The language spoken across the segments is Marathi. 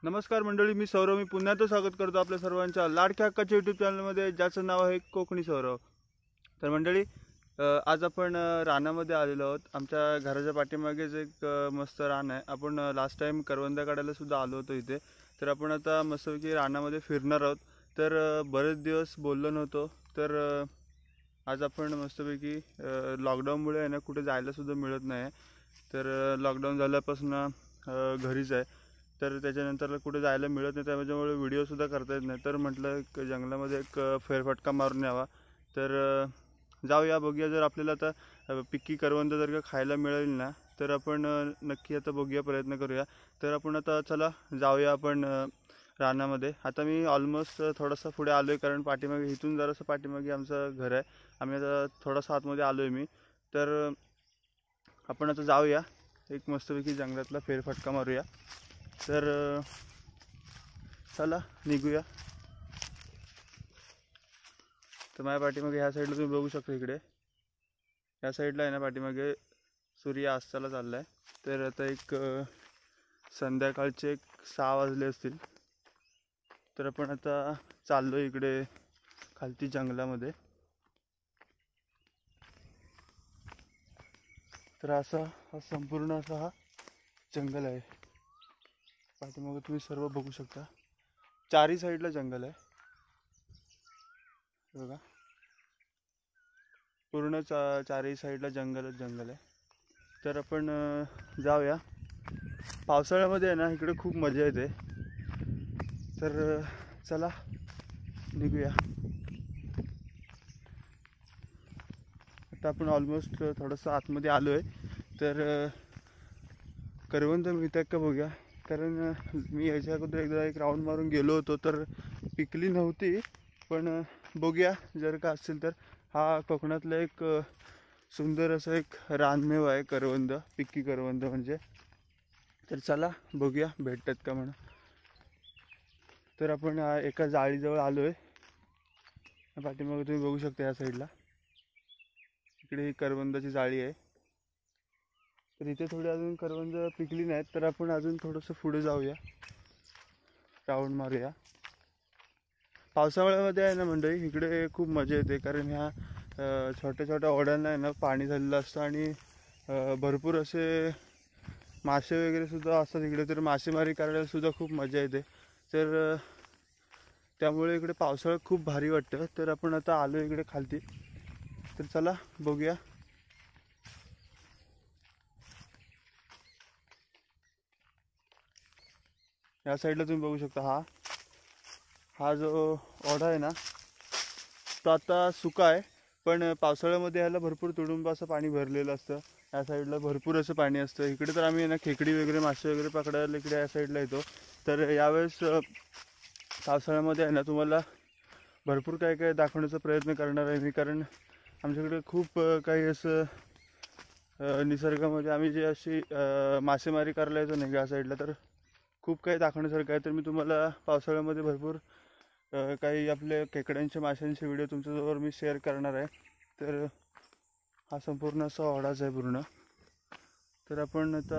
नमस्कार मंडळी, मी सौरव. मी पुन्हा तो स्वागत करतो आपल्या सर्वांच्या लाडक्या हक्काच्या यूट्यूब चॅनलमध्ये, ज्याचं नाव आहे कोकणी सौरव. तर मंडळी, आज आपण रानामध्ये आलेलो आहोत. आमच्या घराच्या पाठीमागेच एक मस्त रान आहे. आपण लास्ट टाइम करवंद काढायला सुद्धा आलो होतो इथे. तर आपण आता मस्तपैकी रानामध्ये फिरणार आहोत. तर बरेच दिवस बोललो नव्हतो. तर आज आपण मस्तपैकी लॉकडाऊनमुळे आहे ना, कुठे जायला सुद्धा मिळत नाही. तर लॉकडाऊन झाल्यापासून घरीच आहे. तर त्याच्यानंतर कुठे जायला मिळत नाही, त्याच्यामुळे व्हिडिओसुद्धा करता येत नाही. तर म्हटलं जंगलामध्ये एक फेरफटका मारून यावा. तर जाऊया, बघूया. जर आपल्याला आता पिक्की करवंद जर का खायला मिळेल ना, तर आपण नक्की आता बघूया, प्रयत्न करूया. तर आपण आता चला जाऊया आपण रानामध्ये. आता मी ऑलमोस्ट थोडासा पुढे आलो आहे, कारण पाठीमागे इथून जरासं पाठीमागे आमचं घर आहे. आम्ही आता थोडासा आतमध्ये आलो आहे मी. तर आपण आता जाऊया, एक मस्तपैकी जंगलातला फेरफटका मारूया. तर चला निघूया. तर माझ्या पाठीमागे ह्या साईडला तुम्ही बघू शकता, इकडे ह्या साईडला आहे ना, पाठीमागे सूर्य अस्ताला चालला आहे. तर आता एक संध्याकाळचे एक 6 वाजले असतील. तर आपण आता चाललो इकडे खालती जंगलामध्ये. तर असा हा संपूर्ण असा हा जंगल आहे. पाठीमागे तुम्ही सर्व बघू शकता, चारही साईडला जंगल आहे बघा. पूर्ण चारही साईडला जंगलच जंगल आहे. तर आपण जाऊया. पावसाळ्यामध्ये आहे ना, इकडे खूप मजा येते. तर चला निघूया. आता आपण ऑलमोस्ट थोडंसं आतमध्ये आलो आहे. तर करवंद मिळतात का बघूया. कारण मी याच्या अगोदर एकदा एक राऊंड मारून गेलो होतो, तर पिकली नव्हती. पण बघूया, जर का असेल तर. हा कोकणातला एक सुंदर असं एक रानमेवा आहे करवंद, पिक्की करवंद म्हणजे. तर चला बघूया भेटतात का म्हणून. तर आपण एका जाळीजवळ आलो आहे. पाठीमागे तुम्ही बघू शकता, या साईडला इकडे ही करवंदाची जाळी आहे. तर इथे थोडी अजून करवंद पिकली नाहीत. तर आपण अजून थोडंसं पुढे जाऊया, राऊंड मारूया. पावसाळ्यामध्ये आहे ना मंडळी, इकडे खूप मजा येते. कारण ह्या छोट्या छोट्या ओढ्यांना आहे ना पाणी झालेलं असतं, आणि भरपूर असे मासे वगैरे सुद्धा असतात इकडे. तर मासेमारी करायला सुद्धा खूप मजा येते. तर त्यामुळे इकडे पावसाळ्यात खूप भारी वाटतं. तर आपण आता आलो इकडे खालती. तर चला बघूया. या साईडला तुम्ही बघू शकता, हा जो ओढा आहे ना, तो आता सुका आहे. पण पावसाळ्यामध्ये ह्याला भरपूर तुडुंब असं पाणी भरलेलं असतं. या साईडला भरपूर असं पाणी असतं. इकडे तर आम्ही ना खेकडी वगैरे, मासे वगैरे पकडायला इकडे या साईडला येतो. तर यावेळेस पावसाळ्यामध्ये आहे ना, तुम्हाला भरपूर काय काय दाखवण्याचा प्रयत्न करणार आहे मी. कारण आमच्याकडे खूप काही असं निसर्गामध्ये आम्ही जे अशी मासेमारी करायला येतो नाही या साईडला, तर खूप काही दाखवण्यासारखं आहे. तर मी तुम्हाला पावसाळ्यामध्ये भरपूर काही आपले खेकड्यांचे, माशांचे व्हिडिओ तुमच्याजवळ मी शेअर करणार आहे. तर हा संपूर्ण असा ओढाच आहे पूर्ण. तर आपण आता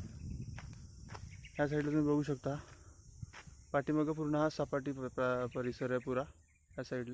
ह्या साईडला तुम्ही बघू शकता, पाठीमागं पूर्ण हा सपाटी परिसर आहे पुरा ह्या साईडला.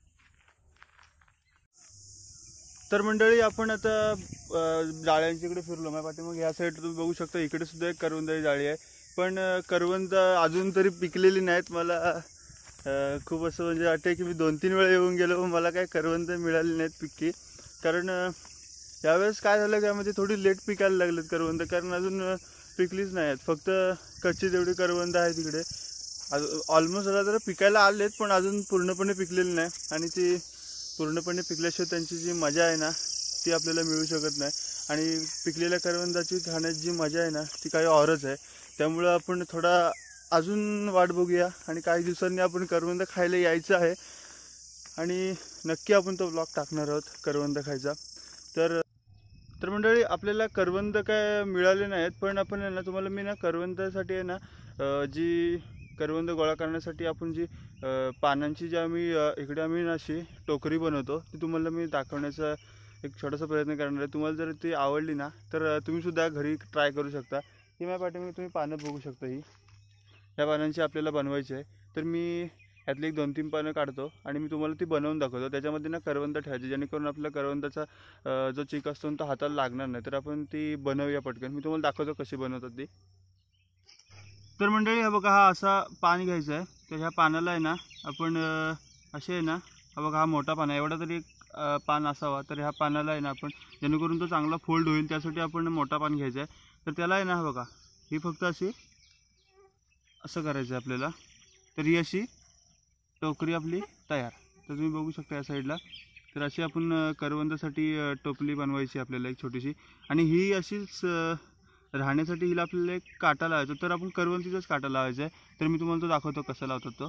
तर मंडळी, आपण आता जाळ्यांच्या इकडे फिरलो. माझ्या पाठीमागे ह्या साईड तुम्ही बघू शकता, इकडे सुद्धा एक करवंदाची जाळी आहे. पण करवंद अजून तरी पिकलेली नाहीत. मला खूप असं म्हणजे वाटतं की मी 2-3 वेळा येऊन गेलो, पण मला काय करवंद मिळाली नाहीत पिक्की. कारण यावेळेस काय झालं, त्यामध्ये थोडी लेट पिकायला लागलेत करवंद. कारण अजून पिकलीच नाही आहेत. फक्त कच्ची तेवढी करवंद आहेत तिकडे. ऑलमोस्ट आता जरा पिकायला आलेत, पण अजून पूर्णपणे पिकलेली नाही. आणि ती पूर्णपणे पिकल्याशिवाय त्यांची जी मजा आहे ना, ती आपल्याला मिळू शकत नाही. आणि पिकलेल्या करवंदाची खाण्याची जी मजा आहे ना, ती काही औरच आहे. त्यामुळं आपण थोडा अजून वाट बघूया, आणि काही दिवसांनी आपण करवंद खायला यायचं आहे. आणि नक्की आपण तो ब्लॉग टाकणार आहोत करवंद खायचा. तर मंडळी, आपल्याला करवंद काय मिळाले नाहीत. पण आपण आहे ना, तुम्हाला मी ना करवंदासाठी आहे ना, जी करवंद गोळा करण्यासाठी आपण जी पानांची जी आम्ही इकडे आम्ही अशी टोकरी बनवतो, ती तुम्हाला मी दाखवण्याचा एक छोटासा प्रयत्न करणार आहे. तुम्हाला जर ती आवडली ना, तर तुम्ही सुद्धा घरी ट्राय करू शकता. ही माझ्या पाठीमागे तुम्ही पानं बघू शकता. ही या पानांची आपल्याला बनवायची आहे. तर मी यातली 1-2-3 पानं काढतो आणि मी तुम्हाला ती बनवून दाखवतो. त्याच्यामध्ये ना करवंद ठेवायची, जेणेकरून आपल्या करवंदाचा जो चिक असतो तो हाताला लागणार नाही. तर आपण ती बनवूया पटकन. मी तुम्हाला दाखवतो कशी बनवतात ती. तर मंडळी हा बघा, हा असा पान घ्यायचा आहे. तर ह्या पानाला आहे ना आपण असे आहे ना, हा बघा हा मोठा पान आहे, एवढा तरी एक पान असावा. तर ह्या पानाला आहे ना आपण, जेणेकरून तो चांगला फोल्ड होईल त्यासाठी आपण मोठा पान घ्यायचा आहे. तर त्याला आहे ना हा बघा, ही फक्त अशी असं करायचं आहे आपल्याला. तर ही अशी टोकरी आपली तयार. तर तुम्ही बघू शकता या साईडला. तर अशी आपण करवंदासाठी टोपली बनवायची आपल्याला एक छोटीशी, आणि ही अशीच राहण्यासाठी हिला आपल्याला एक काटा लावायचा. तर आपण करवंदीचाच काटा लावायचा आहे. तर मी तुम्हाला तो दाखवतो कसा लावतात तो.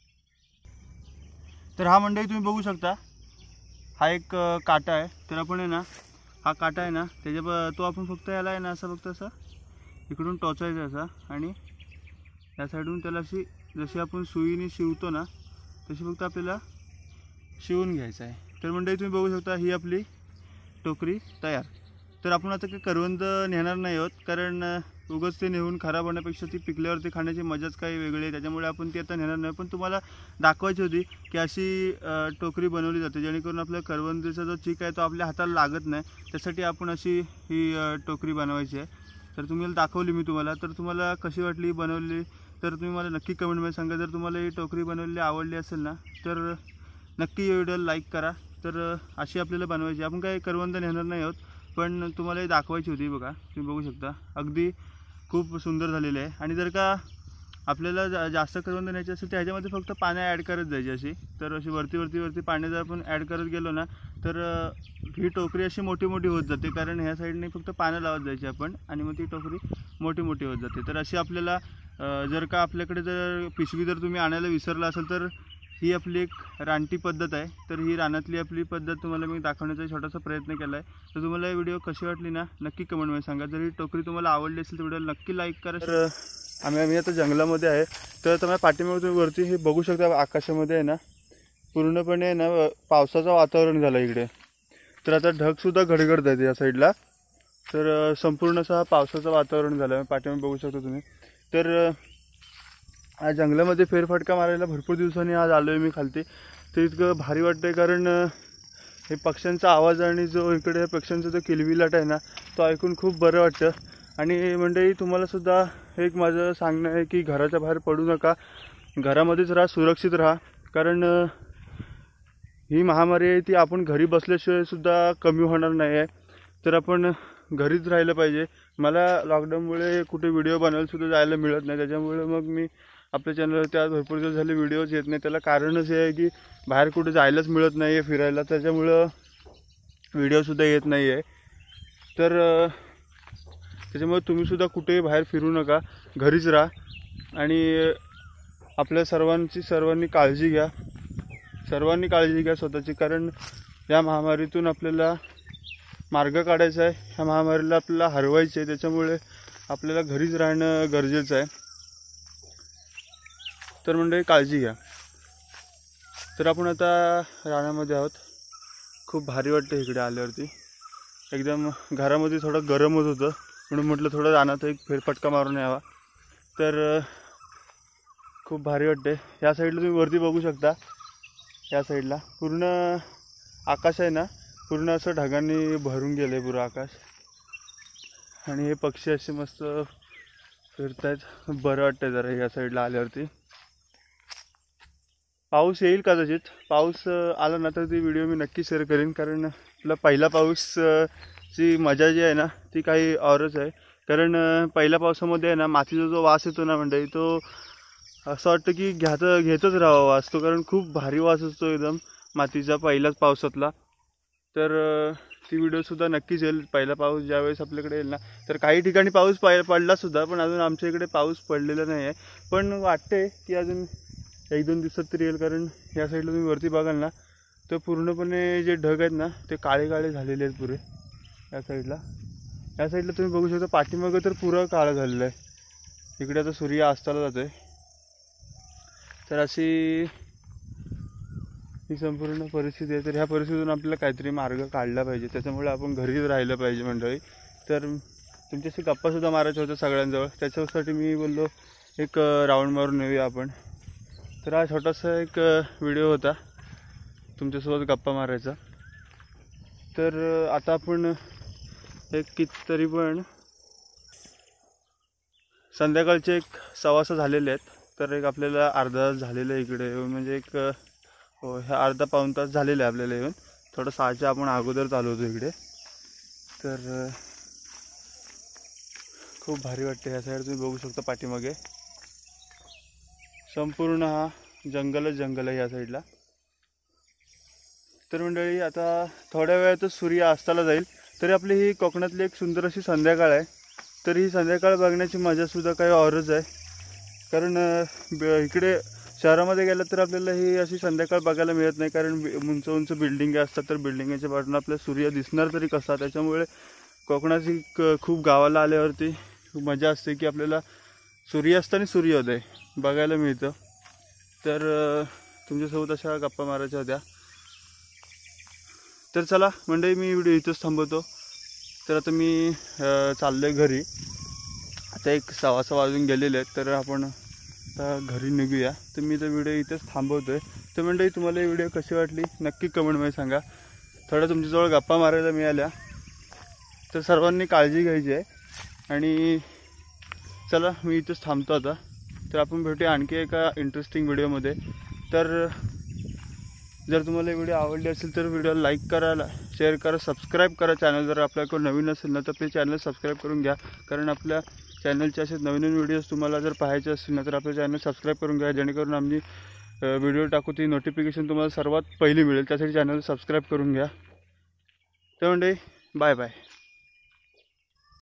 तर हा मंडळी तुम्ही बघू शकता, हा एक काटा आहे. तर आपण आहे ना, हा काटा आहे ना तो आपण फक्त याला आहे ना असं फक्त असं इकडून टोचायचा असा, आणि या साईडून त्याला अशी जशी आपण सुईने शिवतो ना तशी फक्त आपल्याला शिवून घ्यायचं आहे. तर मंडळी तुम्ही बघू शकता, ही आपली टोकरी तयार. तर आपण आता काही करवंद नेणार नाही आहोत, कारण उगाच ते नेऊन खराब होण्यापेक्षा ती पिकल्यावरती खाण्याची मजाच काही वेगळी आहे. त्याच्यामुळे आपण ती आता नेणार नाही. पण तुम्हाला दाखवायची होती की अशी टोकरी बनवली जाते, जेणेकरून आपल्या करवंदीचा जो चिक आहे तो आपल्या हाताला लागत नाही. त्यासाठी आपण अशी ही टोकरी बनवायची आहे. तर तुम्हाला दाखवली मी तुम्हाला. तर तुम्हाला कशी वाटली बनवली तर तुम्ही मला नक्की कमेंटमध्ये सांगा. जर तुम्हाला ही टोकरी बनवलेली आवडली असेल ना तर नक्की या व्हिडिओला लाईक करा. तर अशी आपल्याला बनवायची. आपण काही करवंद नेणार नाही आहोत, पण तुम्हाला ही दाखवायची होती. बघा तुम्ही बघू शकता, अगदी खूप सुंदर झालेले आहे. आणि जर का आपल्याला जास्त करवंद न्यायची असेल तर ह्याच्यामध्ये फक्त पानं ॲड करत जायची अशी. तर अशी वरती पाणी जर आपण ॲड करत गेलो ना तर ही टोकरी अशी मोठी मोठी होत जाते, कारण ह्या साईडने फक्त पानं लावत जायची आपण, आणि मग ती टोकरी मोठी मोठी होत जाते. तर अशी आपल्याला जर का आपल्याकडे जर पिशवी जर तुम्ही आणायला विसरला असेल तर ही आपली एक रानटी पद्धत आहे. तर ही रानातली आपली पद्धत तुम्हाला मी दाखवण्याचा छोटासा प्रयत्न केला आहे. तर तुम्हाला ही व्हिडिओ कशी वाटली ना नक्की कमेंटमध्ये सांगा. जर ही टोकरी तुम्हाला आवडली असेल तर व्हिडिओला नक्की लाईक करा. तर आम्ही आता जंगलामध्ये आहे. तर तुम्हाला पाठीमागे तुम्ही वरती हे बघू शकता, आकाशामध्ये आहे ना पूर्णपणे आहे ना पावसाचं वातावरण झालं इकडे. तर आता ढगसुद्धा गडगडत आहेत या साईडला. तर संपूर्ण असं पावसाचं वातावरण झालं आहे. पाठीमागे बघू शकता तुम्ही. तर आज जंगलामध्ये फेरफटका मारायला भरपूर दिवसांनी आज आलो आहे मी खालती. तर इतकं भारी वाटतं आहे, कारण हे पक्ष्यांचा आवाज आणि जो इकडे पक्ष्यांचा जो किलबिलाट आहे ना तो ऐकून खूप बरं वाटतं. आणि मंडळी तुम्हालासुद्धा एक माझं सांगणं आहे की घराच्या बाहेर पडू नका, घरामध्येच राहा, सुरक्षित राहा. कारण ही महामारी आहे ती आपण घरी बसल्याशिवाय सुद्धा कमी होणार नाही आहे. तर आपण घरीच राहिलं पाहिजे. मला लॉकडाऊनमुळे कुठे व्हिडिओ बनवायलासुद्धा जायला मिळत नाही. त्याच्यामुळे मग मी आपल्या चॅनलवरती आज भरपूर दिवस झाले व्हिडिओज येत नाही. त्याला कारणच हे आहे की बाहेर कुठे जायलाच मिळत नाही आहे फिरायला, त्याच्यामुळं व्हिडिओसुद्धा येत नाही आहे. तर त्याच्यामुळे तुम्हीसुद्धा कुठेही बाहेर फिरू नका, घरीच राहा. आणि आपल्या सर्वांनी काळजी घ्या. काळजी घ्या स्वतःची, कारण या महामारीतून आपल्याला मार्ग काढायचा आहे. ह्या महामारीला आपल्याला हरवायचे आहे. त्याच्यामुळे आपल्याला घरीच राहणं गरजेचं आहे. तर मंडळी काळजी घ्या. तर आपण आता रानामध्ये आहोत. खूप भारी वाटतं इकडे आल्यावरती. एकदम घरामध्ये थोडं गरम होत होतं, म्हणून म्हटलं थोडं रानात एक फेरफटका मारून यावा. तर खूप भारी वाटते. या साईडला तुम्ही वरती बघू शकता, या साईडला पूर्ण आकाश आहे ना पूर्ण असं ढगांनी भरून गेलं आहे पुरं आकाश. आणि हे पक्षी असे मस्त फिरतायत. बरं वाटतं जरा या साईडला आल्यावरती. पाऊस येईल कदाचित. पाऊस आला ना तर ती व्हिडिओ मी नक्की शेअर करेन, कारण आपला पहिला पाऊसची मजा जी आहे ना ती काही औरच आहे. कारण पहिल्या पावसामध्ये आहे ना मातीचा जो वास येतो ना मंडळी, तो असं वाटतं की घेतच राहावा वास तो, कारण खूप भारी वास असतो एकदम मातीचा पहिल्याच पावसातला. तर ती व्हिडिओसुद्धा नक्कीच येईल. पहिला पाऊस ज्यावेळेस आपल्याकडे येईल ना, तर काही ठिकाणी पाऊस पडलासुद्धा, पण अजून आमच्या इकडे पाऊस पडलेला नाही आहे. पण वाटते की अजून 1-2 दिवसात तरी येईल. कारण या साईडला तुम्ही वरती बघाल ना तर पूर्णपणे जे ढग आहेत ना ते काळे झालेले आहेत पुरे. या साईडला तुम्ही बघू शकता, पाठीमागं तर पुरं काळं झालेलं आहे. इकडे आता सूर्य अस्ताला जातो आहे. तर अशी ही संपूर्ण परिस्थिती आहे. तर ह्या परिस्थितीतून आपल्याला काहीतरी मार्ग काढला पाहिजे. त्याच्यामुळे आपण घरीच राहिलं पाहिजे मंडळी. तर तुमच्याशी गप्पासुद्धा मारायच्या होत्या सगळ्यांजवळ, त्याच्यासाठी मी बोललो एक राऊंड मारून येऊया आपण. तर हा छोटासा एक व्हिडिओ होता तुमच्यासोबत गप्पा मारायचा. तर आता आपण एक कितीतरी पण संध्याकाळचे एक 6:15 झालेले आहेत. तर एक आपल्याला अर्धा तास झालेलं आहे इकडे येऊन, म्हणजे एक ह्या अर्धा पाऊण तास झालेलं आहे आपल्याला येऊन. थोडं 6च्या आपण अगोदर चालू होतो इकडे. तर खूप भारी वाटते. ह्या साईड तुम्ही बघू शकता पाठीमागे संपूर्ण हा जंगलच जंगल आहे या साईडला. तर मंडळी आता थोड्या वेळातच सूर्य अस्ताला जाईल. तरी आपली ही कोकणातली एक सुंदर अशी संध्याकाळ आहे. तर ही संध्याकाळ बघण्याची मजासुद्धा काही औरच आहे. कारण इकडे शहरामध्ये गेलं तर आपल्याला ही अशी संध्याकाळ बघायला मिळत नाही. कारण उंच उंच बिल्डिंग असतात. तर बिल्डिंगच्या बाजूने आपल्याला सूर्य दिसणार तरी कसा. त्याच्यामुळे कोकणाची खूप गावाला आल्यावरती मजा असते की आपल्याला सूर्यास्त आणि सूर्योदय बघायला मिळतं. तर तुमच्यासोबत अशा गप्पा मारायच्या होत्या. तर चला मंडळी, मी व्हिडिओ इथंच थांबवतो. तर आता मी चाललो आहे घरी. आता एक 6:15 वाजून गेलेले आहेत. तर आपण आता घरी निघूया. तर मी तर व्हिडिओ इथंच थांबवतो आहे. तर मंडळी, तुम्हाला ही व्हिडिओ कशी वाटली नक्की कमेंटमध्ये सांगा. थोडं तुमच्याजवळ गप्पा मारायला मिळाल्या. तर सर्वांनी काळजी घ्यायची आहे. आणि चला मी इथंच थांबतो आता. तर आपण भेटूया आणखी एका इंटरेस्टिंग व्हिडिओमध्ये. तर जर तुम्हाला व्हिडिओ आवडली असेल तर व्हिडिओला लाईक करा, शेअर करा, सबस्क्राईब करा. चॅनल जर आपल्याकडे नवीन असेल ना तर आपले चॅनल सबस्क्राईब करून घ्या. कारण आपल्या चॅनलचे असे नवीन व्हिडिओज तुम्हाला जर पाहायचे असतील ना तर आपलं चॅनल सबस्क्राईब करून घ्या. जेणेकरून आम्ही व्हिडिओ टाकू ती नोटिफिकेशन तुम्हाला सर्वात पहिली मिळेल. त्यासाठी चॅनल सबस्क्राईब करून घ्या. तर म्हणजे बाय बाय.